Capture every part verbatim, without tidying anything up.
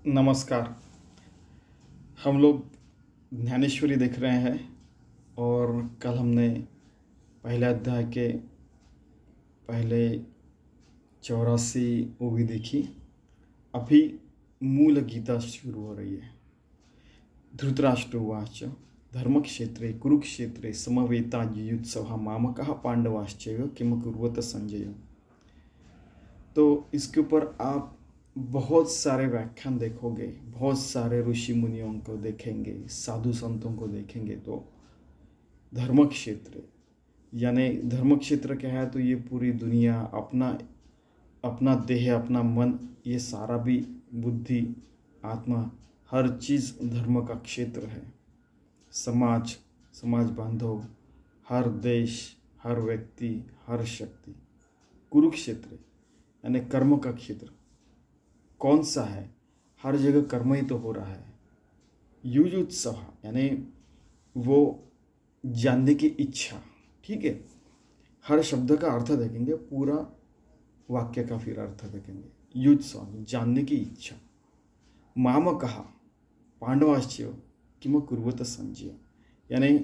नमस्कार। हम लोग ज्ञानेश्वरी देख रहे हैं और कल हमने पहले अध्याय के पहले चौरासी वो भी देखी। अभी मूल गीता शुरू हो रही है। धृतराष्ट्रोवाच धर्मक्षेत्रे कुरुक्षेत्रे समवेतायुयुत्सवः मामकः पांडवाश्चैव किम कुर्वत संजय। तो इसके ऊपर आप बहुत सारे व्याख्यान देखोगे, बहुत सारे ऋषि मुनियों को देखेंगे, साधु संतों को देखेंगे। तो धर्म क्षेत्र यानी धर्म क्षेत्र क्या है? तो ये पूरी दुनिया, अपना अपना देह, अपना मन, ये सारा भी बुद्धि, आत्मा, हर चीज़ धर्म का क्षेत्र है। समाज, समाज बांधव, हर देश, हर व्यक्ति, हर शक्ति। कुरुक्षेत्र यानी कर्म का क्षेत्र कौन सा है? हर जगह कर्म ही तो हो रहा है। युयुत्सव यानी वो जानने की इच्छा। ठीक है, हर शब्द का अर्थ देखेंगे, पूरा वाक्य का फिर अर्थ देखेंगे। युत्सव जानने की इच्छा। माम कहा पांडवाश्चैव किम कुर्वत संजय, यानी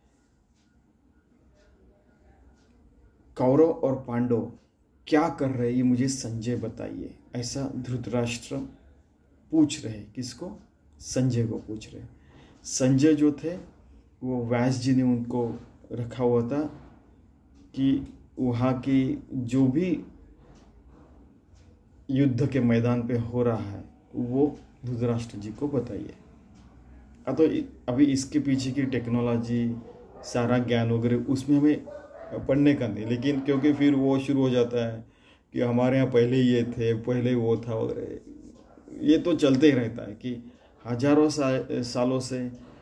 कौरव और पांडव क्या कर रहे, ये मुझे संजय बताइए। ऐसा धृतराष्ट्र पूछ रहे। किसको? संजय को पूछ रहे। संजय जो थे वो व्यास जी ने उनको रखा हुआ था कि वहाँ की जो भी युद्ध के मैदान पे हो रहा है वो धृतराष्ट्र जी को बताइए। अब तो अभी इसके पीछे की टेक्नोलॉजी, सारा ज्ञान वगैरह उसमें हमें पढ़ने का नहीं, लेकिन क्योंकि फिर वो शुरू हो जाता है कि हमारे यहाँ पहले ये थे, पहले वो था वगैरह। ये तो चलते ही रहता है कि हजारों सा, सालों से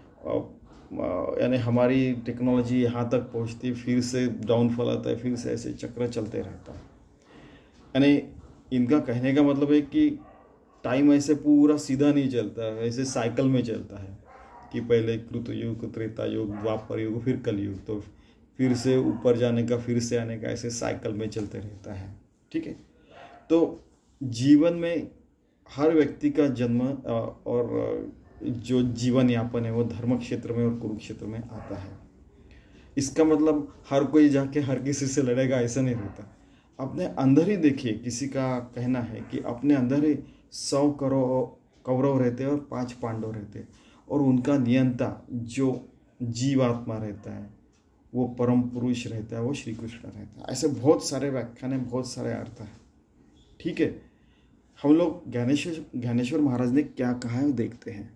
यानी हमारी टेक्नोलॉजी यहाँ तक पहुँचती, फिर से डाउनफॉल आता है, फिर से ऐसे चक्र चलते रहता है। यानी इनका कहने का मतलब है कि टाइम ऐसे पूरा सीधा नहीं चलता है, ऐसे साइकिल में चलता है कि पहले कृत युग, त्रेता युग, द्वापर युग, फिर कलयुग, तो फिर से ऊपर जाने का, फिर से आने का, ऐसे साइकिल में चलते रहता है। ठीक है, तो जीवन में हर व्यक्ति का जन्म और जो जीवन यापन है वो धर्म क्षेत्र में और कुरुक्षेत्र में आता है। इसका मतलब हर कोई जाके हर किसी से लड़ेगा ऐसा नहीं होता। अपने अंदर ही देखिए, किसी का कहना है कि अपने अंदर ही सौ करोड़ कौरव रहते हैं और पांच पांडव रहते हैं, और उनका नियंता जो जीवात्मा रहता है, वो परम पुरुष रहता है, वो श्री कृष्ण रहता है। ऐसे बहुत सारे व्याख्यान हैं, बहुत सारे अर्थ हैं। ठीक है, हम लोग ज्ञानेश्वर ज्ञानेश्वर महाराज ने क्या कहा है देखते हैं।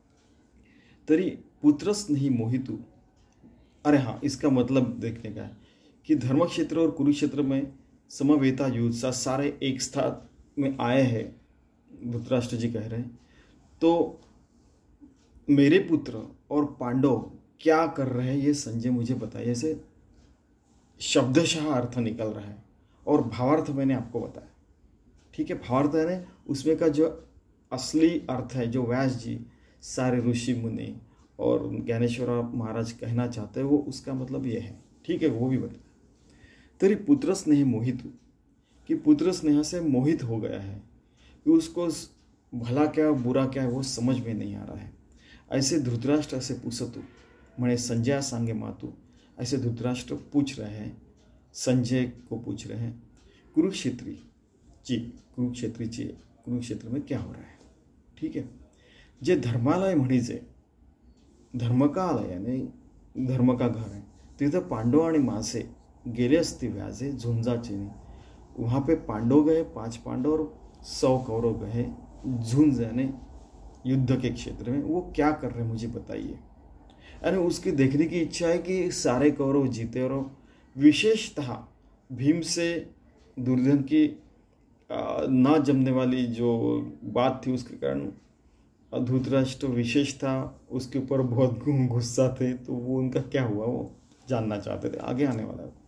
तरी पुत्रस नहीं मोहितु। अरे हाँ, इसका मतलब देखने का है कि धर्म क्षेत्र और कुरुक्षेत्र में समवेता युत्सा सारे एक स्थान में आए हैं। धृतराष्ट्र जी कह रहे हैं, तो मेरे पुत्र और पांडव क्या कर रहे हैं ये संजय मुझे बताइए। ऐसे शब्दशः अर्थ निकल रहा है और भावार्थ मैंने आपको बताया। ठीक है, भावार्थ है उसमें का जो असली अर्थ है, जो व्यास जी, सारे ऋषि मुनि और ज्ञानेश्वर महाराज कहना चाहते हैं, वो उसका मतलब ये है। ठीक है, वो भी बताया। तेरी पुत्र स्नेह मोहित, कि पुत्र स्नेह से मोहित हो गया है, कि उसको भला क्या बुरा क्या है वो समझ में नहीं आ रहा है। ऐसे धृतराष्ट्र ऐसे पूछतु मणे संजय सांगे मातु। ऐसे धृतराष्ट्र पूछ रहे हैं, संजय को पूछ रहे हैं, कुरुक्षेत्री जी, कुरुक्षेत्री जी, कुरुक्षेत्र में क्या हो रहा है। ठीक है, जे धर्मालय म्हणीचे, धर्म का आलय यानी धर्म का घर है, तिथं पांडव आणि मासे गेले असते व्याजे झुंजाचे। वहाँ पे पांडव गए, पांच पांडव और सौ कौरव गए झुंज यानी युद्ध के क्षेत्र में। वो क्या कर रहे हैं मुझे बताइए। यानी उसकी देखने की इच्छा है कि सारे कौरव जीते, और विशेषतः भीम से दुर्योधन की ना जमने वाली जो बात थी उसके कारण धृतराष्ट्र विशेष था, उसके ऊपर बहुत गुस्सा थे। तो वो उनका क्या हुआ वो जानना चाहते थे, आगे आने वाला है।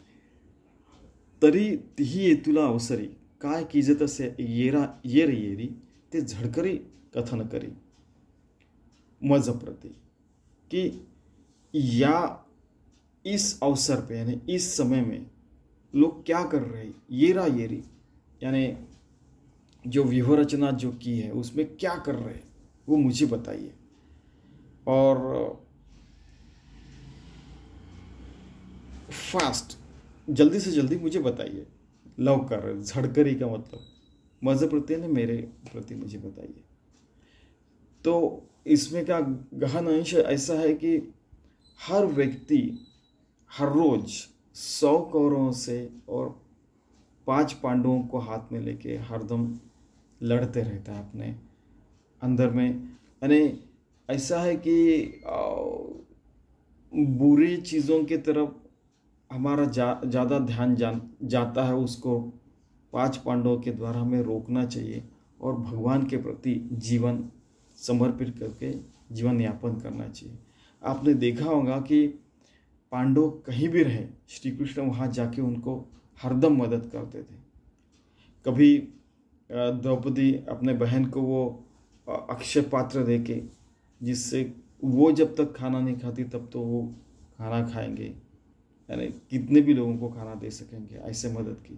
तरी ही तुला अवसरी काय कीजे तसे येरा येर येरी ते झडकरी कथन करी मज प्रति, कि या इस अवसर पे यानी इस समय में लोग क्या कर रहे हैं। येरा येरी यानी जो व्यूह रचना जो की है उसमें क्या कर रहे हैं वो मुझे बताइए। और फास्ट, जल्दी से जल्दी मुझे बताइए। लव कर झड़करी का मतलब मज़े प्रति ने मेरे प्रति मुझे बताइए। तो इसमें का गहन अंश ऐसा है कि हर व्यक्ति हर रोज सौ कौरवों से और पांच पांडवों को हाथ में लेके हरदम लड़ते रहता है अपने अंदर में। यानी ऐसा है कि बुरी चीज़ों की तरफ हमारा जा ज़्यादा ध्यान जान जाता है, उसको पांच पांडवों के द्वारा हमें रोकना चाहिए और भगवान के प्रति जीवन समर्पित करके जीवन यापन करना चाहिए। आपने देखा होगा कि पांडव कहीं भी रहे, श्री कृष्ण वहाँ जाके उनको हरदम मदद करते थे। कभी द्रौपदी अपने बहन को वो अक्षय पात्र देके, जिससे वो जब तक खाना नहीं खाती तब तो वो खाना खाएंगे, यानी कितने भी लोगों को खाना दे सकेंगे, ऐसे मदद की।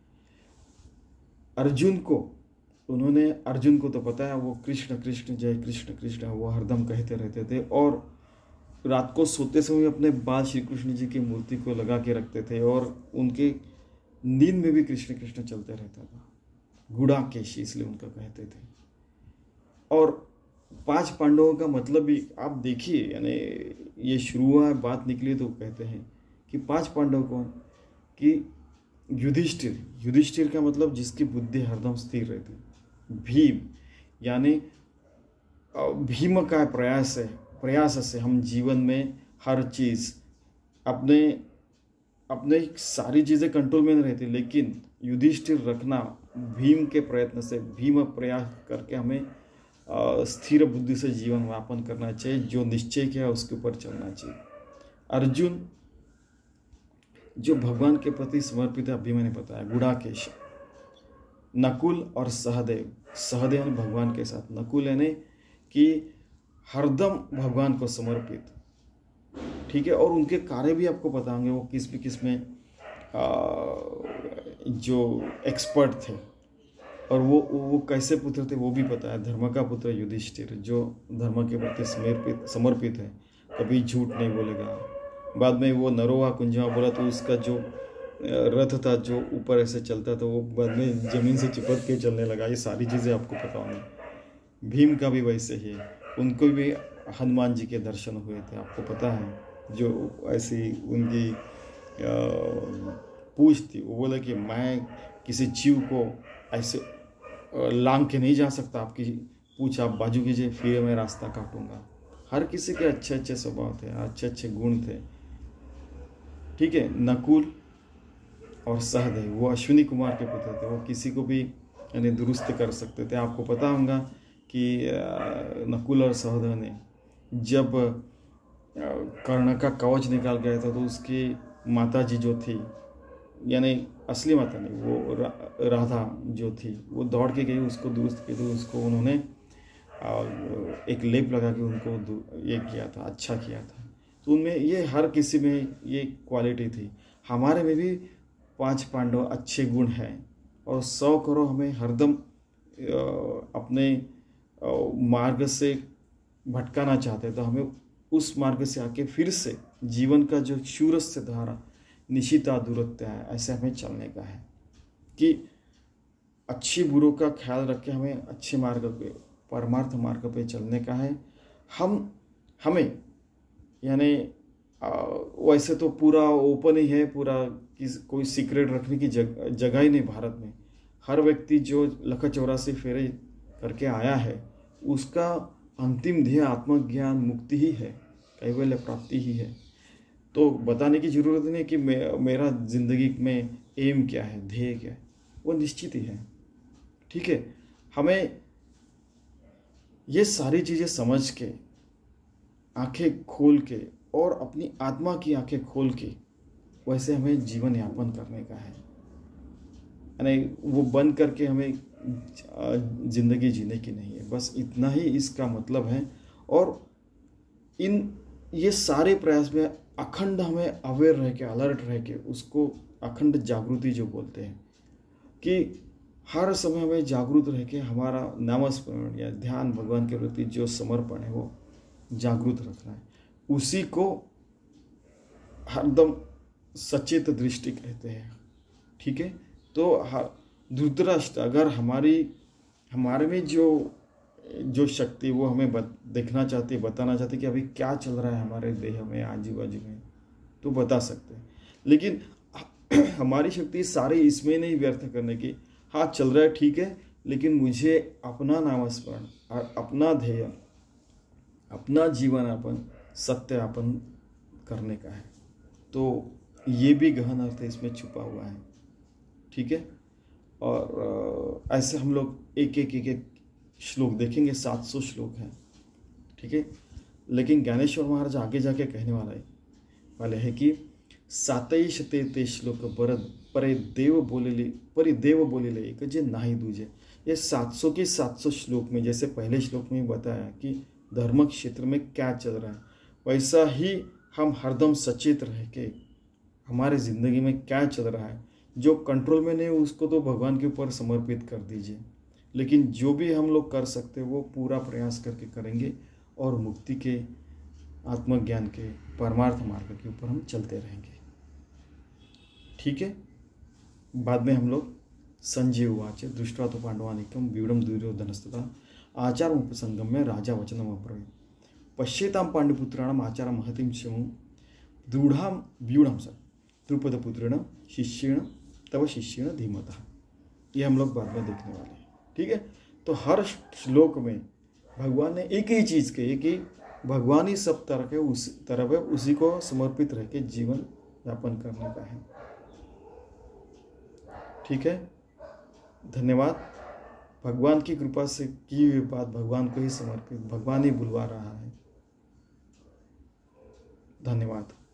अर्जुन को उन्होंने, अर्जुन को तो पता है वो कृष्ण कृष्ण जय कृष्ण कृष्ण वो हरदम कहते रहते थे, और रात को सोते समय अपने बाल श्री कृष्ण जी की मूर्ति को लगा के रखते थे और उनके नींद में भी कृष्ण कृष्ण चलते रहता था। गुड़ाकेशी इसलिए उनका कहते थे। और पांच पांडवों का मतलब भी आप देखिए, यानी ये शुरू हुआ बात निकली तो कहते हैं कि पांच पांडव कौन, कि युधिष्ठिर। युधिष्ठिर का मतलब जिसकी बुद्धि हरदम स्थिर रहती। भीम यानी भीम का प्रयास है, प्रयास से हम जीवन में हर चीज़ अपने अपने सारी चीज़ें कंट्रोल में नहीं रहती, लेकिन युधिष्ठिर रखना भीम के प्रयत्न से, भीम प्रयास करके हमें स्थिर बुद्धि से जीवन यापन करना चाहिए। जो निश्चय किया उसके ऊपर चलना चाहिए। अर्जुन जो भगवान के प्रति समर्पित है, अभी मैंने बताया गुड़ाकेश। नकुल और सहदेव, सहदेव यानी भगवान के साथ, नकुल यानी कि हरदम भगवान को समर्पित, ठीक है। और उनके कार्य भी आपको पता होंगे, वो किस भी किस में जो एक्सपर्ट थे, और वो वो कैसे पुत्र थे वो भी पता है। धर्म का पुत्र युधिष्ठिर जो धर्म के प्रति समर्पित समर्पित है, कभी झूठ नहीं बोलेगा। बाद में वो नरोवा कुंजवा बोला तो उसका जो रथ था जो ऊपर ऐसे चलता था वो बाद में जमीन से चिपक के चलने लगा। ये सारी चीज़ें आपको पता होंगी। भीम का भी वैसे ही है, उनको भी हनुमान जी के दर्शन हुए थे, आपको पता है। जो ऐसी उनकी पूछ थी, वो बोले कि मैं किसी जीव को ऐसे लांग के नहीं जा सकता, आपकी पूछ आप बाजू कीजिए फिर मैं रास्ता काटूंगा। हर किसी के अच्छे अच्छे स्वभाव थे, अच्छे अच्छे गुण थे, ठीक है। नकुल और सहदेव वो अश्विनी कुमार के पुत्र थे, वो किसी को भी यानी दुरुस्त कर सकते थे। आपको पता होगा कि नकुल और सहदेव ने जब कर्ण का कवच निकाल गया था तो उसकी माता जी जो थी, यानी असली माता नहीं, वो रा, राधा जो थी, वो दौड़ के गई, उसको दुरुस्त की, तो उसको उन्होंने एक लेप लगा के उनको ये किया था, अच्छा किया था। तो उनमें ये हर किसी में ये क्वालिटी थी। हमारे में भी पांच पांडव अच्छे गुण हैं, और सौ करो हमें हरदम अपने मार्ग से भटकाना चाहते, तो हमें उस मार्ग से आके फिर से जीवन का जो शूरस्य धारा निशिता दूरत्या है, ऐसे हमें चलने का है कि अच्छी बुरों का ख्याल रख के हमें अच्छे मार्ग पे, परमार्थ मार्ग पे चलने का है। हम हमें यानी वैसे तो पूरा ओपन ही है, पूरा किस कोई सीक्रेट रखने की जग, जगह ही नहीं भारत में। हर व्यक्ति जो लख चौरासी फेरे करके आया है उसका अंतिम ध्येय आत्मज्ञान मुक्ति ही है, कैवल्य प्राप्ति ही है। तो बताने की ज़रूरत नहीं कि मे, मेरा ज़िंदगी में एम क्या है, ध्येय क्या है, वो निश्चित ही है, ठीक है। हमें ये सारी चीज़ें समझ के, आंखें खोल के और अपनी आत्मा की आंखें खोल के वैसे हमें जीवन यापन करने का है, यानी वो बंद करके हमें ज़िंदगी जीने की नहीं है। बस इतना ही इसका मतलब है। और इन ये सारे प्रयास में अखंड हमें अवेयर रह के, अलर्ट रह के, उसको अखंड जागृति जो बोलते हैं, कि हर समय हमें जागरूक रह के हमारा नामस्मरण या ध्यान भगवान के प्रति जो समर्पण है वो जागरूक रखना है। उसी को हरदम सचेत दृष्टि कहते हैं। ठीक है, तो धृतराष्ट्र अगर हमारी हमारे में जो जो शक्ति वो हमें बत, देखना चाहती है, बताना चाहती है कि अभी क्या चल रहा है हमारे देह में, आजू बाजू में, तो बता सकते हैं। लेकिन हमारी शक्ति सारी इसमें नहीं व्यर्थ करने की। हाँ चल रहा है ठीक है, लेकिन मुझे अपना नामस्मरण और अपना ध्येय, अपना जीवन यापन सत्यापन करने का है। तो ये भी गहन अर्थ इसमें छुपा हुआ है। ठीक है, और ऐसे हम लोग एक एक एक एक श्लोक देखेंगे, सात सौ श्लोक हैं। ठीक है, लेकिन ज्ञानेश्वर महाराज आगे जाके कहने वाला है वाले है कि सातई शते ते श्लोक बरद परे देव बोलेले परि देव बोलेले एक जे नाही दूजे। ये सात सौ के सात सौ श्लोक में, जैसे पहले श्लोक में बताया कि धर्म क्षेत्र में क्या चल रहा है, वैसा ही हम हरदम सचेत रह के हमारे ज़िंदगी में क्या चल रहा है, जो कंट्रोल में नहीं उसको तो भगवान के ऊपर समर्पित कर दीजिए। लेकिन जो भी हम लोग कर सकते हैं वो पूरा प्रयास करके करेंगे और मुक्ति के, आत्मज्ञान के, परमार्थ मार्ग के ऊपर हम चलते रहेंगे। ठीक है, बाद में हम लोग संजय उवाच दृष्ट्वा तो पांडवानिकम व्यूढ़म दुर्योधनस्तथा आचार उपसंगम में राजा वचनम अब्रवीत् पश्येताम पांडुपुत्राणाम आचार महतिम क्षमु दृढ़ाम व्यूढ़म स द्रुपदपुत्रेण शिष्येण तव शिष्येण धीमतः। ये हम लोग बाद में देखने वाले हैं। ठीक है, तो हर श्लोक में भगवान ने एक ही चीज़ कही कि भगवान ही सब तरह के उस तरफ है, उसी को समर्पित रह के जीवन यापन करने का है। ठीक है, धन्यवाद। भगवान की कृपा से की हुई बात भगवान को ही समर्पित, भगवान ही बुलवा रहा है। धन्यवाद।